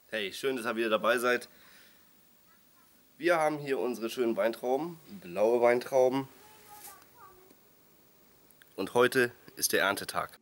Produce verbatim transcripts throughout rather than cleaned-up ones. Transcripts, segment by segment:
Hey, schön, dass ihr wieder dabei seid. Wir haben hier unsere schönen Weintrauben, blaue Weintrauben. Und heute ist der Erntetag.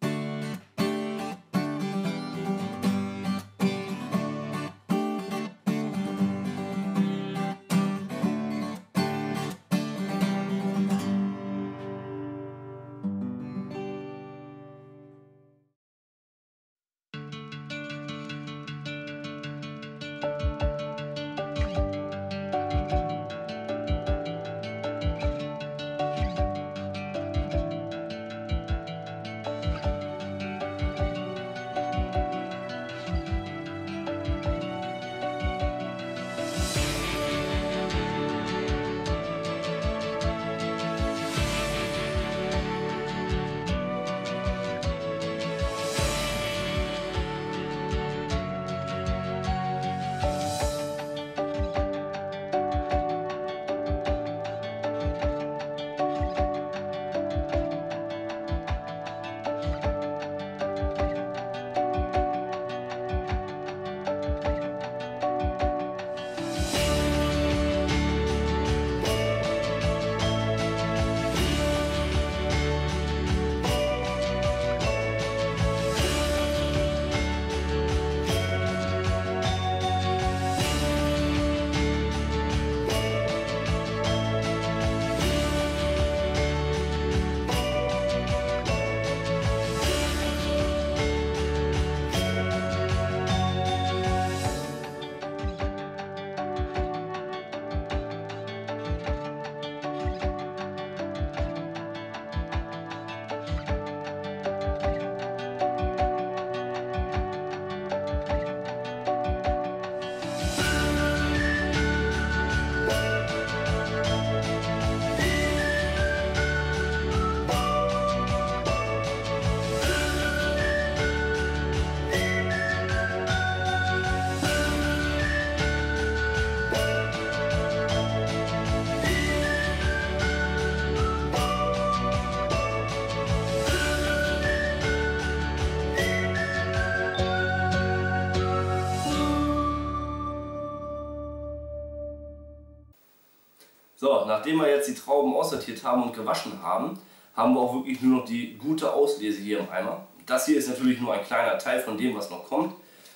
So, nachdem wir jetzt die Trauben aussortiert haben und gewaschen haben, haben wir auch wirklich nur noch die gute Auslese hier im Eimer. Das hier ist natürlich nur ein kleiner Teil von dem, was noch kommt.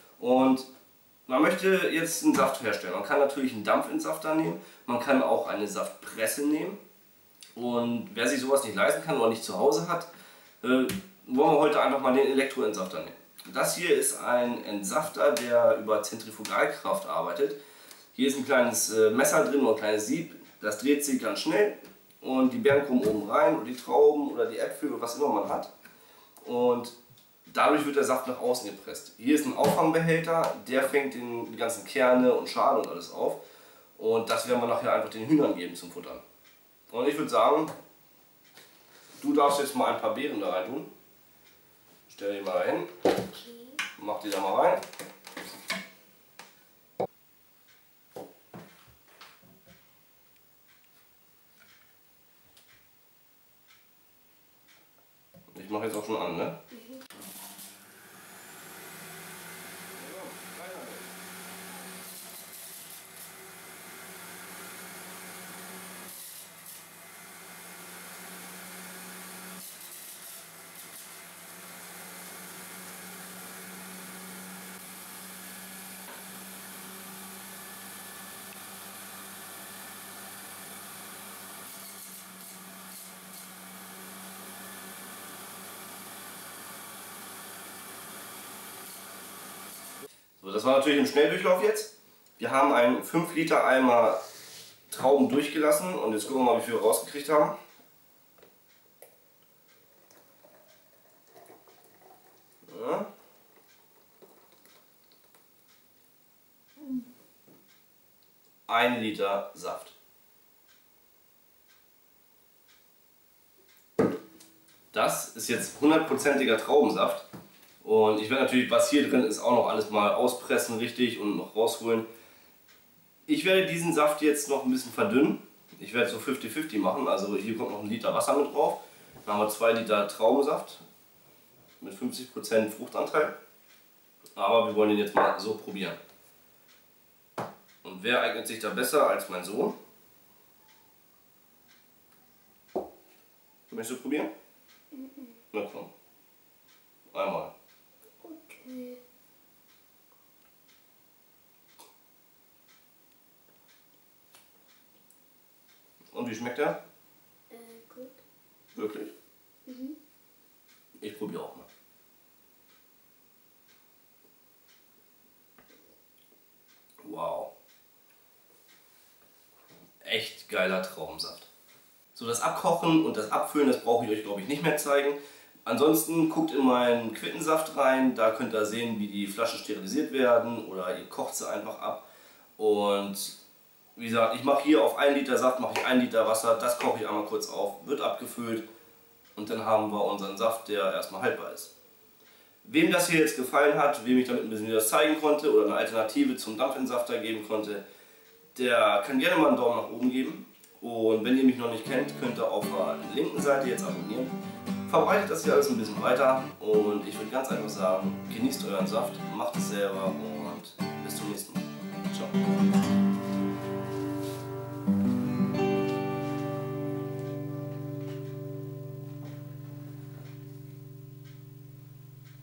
Und man möchte jetzt einen Saft herstellen. Man kann natürlich einen Dampfentsafter nehmen, man kann auch eine Saftpresse nehmen. Und wer sich sowas nicht leisten kann oder nicht zu Hause hat, äh, wollen wir heute einfach mal den Elektroentsafter nehmen. Das hier ist ein Entsafter, der über Zentrifugalkraft arbeitet. Hier ist ein kleines äh, Messer drin oder ein kleines Sieb. Das dreht sich ganz schnell und die Beeren kommen oben rein und die Trauben oder die Äpfel oder was immer man hat. Und dadurch wird der Saft nach außen gepresst. Hier ist ein Auffangbehälter, der fängt den, die ganzen Kerne und Schale und alles auf. Und das werden wir nachher einfach den Hühnern geben zum Futtern. Und ich würde sagen, du darfst jetzt mal ein paar Beeren da rein tun. Stell die mal da hin. Mach die da mal rein. Ich mache jetzt auch schon an, ne? Mhm. So, das war natürlich im Schnelldurchlauf jetzt. Wir haben einen fünf Liter Eimer Trauben durchgelassen und jetzt gucken wir mal, wie viel wir rausgekriegt haben. Ja. Ein Liter Saft. Das ist jetzt hundertprozentiger Traubensaft. Und ich werde natürlich, was hier drin ist, auch noch alles mal auspressen richtig und noch rausholen. Ich werde diesen Saft jetzt noch ein bisschen verdünnen. Ich werde so fünfzig fünfzig machen, also hier kommt noch ein Liter Wasser mit drauf. Dann haben wir zwei Liter Traubensaft mit fünfzig Prozent Fruchtanteil. Aber wir wollen den jetzt mal so probieren. Und wer eignet sich da besser als mein Sohn? Möchtest du probieren? Mhm. Na komm. Einmal. Okay. Und wie schmeckt der? Äh, gut. Wirklich? Mhm. Ich probiere auch mal. Wow. Echt geiler Traubensaft. So, das Abkochen und das Abfüllen, das brauche ich euch, glaube ich, nicht mehr zeigen. Ansonsten guckt in meinen Quittensaft rein, da könnt ihr sehen, wie die Flaschen sterilisiert werden oder ihr kocht sie einfach ab. Und wie gesagt, ich mache hier auf einen Liter Saft, mache ich ein Liter Wasser, das koche ich einmal kurz auf, wird abgefüllt und dann haben wir unseren Saft, der erstmal haltbar ist. Wem das hier jetzt gefallen hat, wem ich damit ein bisschen was zeigen konnte oder eine Alternative zum Dampfentsafter geben konnte, der kann gerne mal einen Daumen nach oben geben. Und wenn ihr mich noch nicht kennt, könnt ihr auf der linken Seite jetzt abonnieren. Verbreitet das hier alles ein bisschen weiter und ich würde ganz einfach sagen, genießt euren Saft, macht es selber und bis zum nächsten Mal. Ciao.